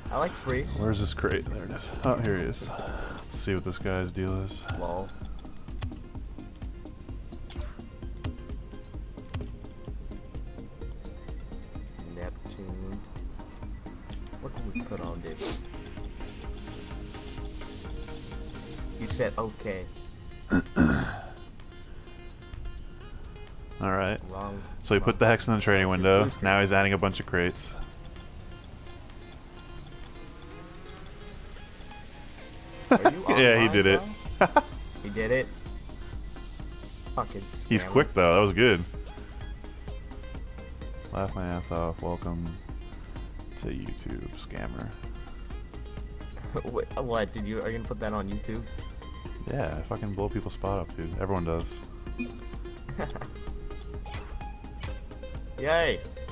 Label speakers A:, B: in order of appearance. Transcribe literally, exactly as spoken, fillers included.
A: I like free.
B: Where's this crate? There it is. Oh, here he is. Let's see what this guy's deal is.
A: Lol. Neptune. What can we put on this? You said okay.
B: Alright.
A: Wrong.
B: So he put the hex in the trading window. Now he's adding a bunch of crates.
A: Are you
B: Yeah, he
A: online,
B: did it.
A: bro? He did it. Fucking scammer.
B: He's quick though, that was good. Laugh my ass off. Welcome to YouTube, scammer.
A: Wait, what? Did you? Are you gonna put that on YouTube?
B: Yeah, I fucking blow people's spot up, dude. Everyone does.
A: Yay!